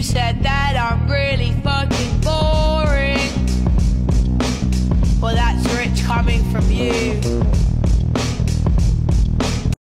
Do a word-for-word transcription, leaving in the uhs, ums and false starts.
You said that I'm really fucking boring. Well, that's rich coming from you.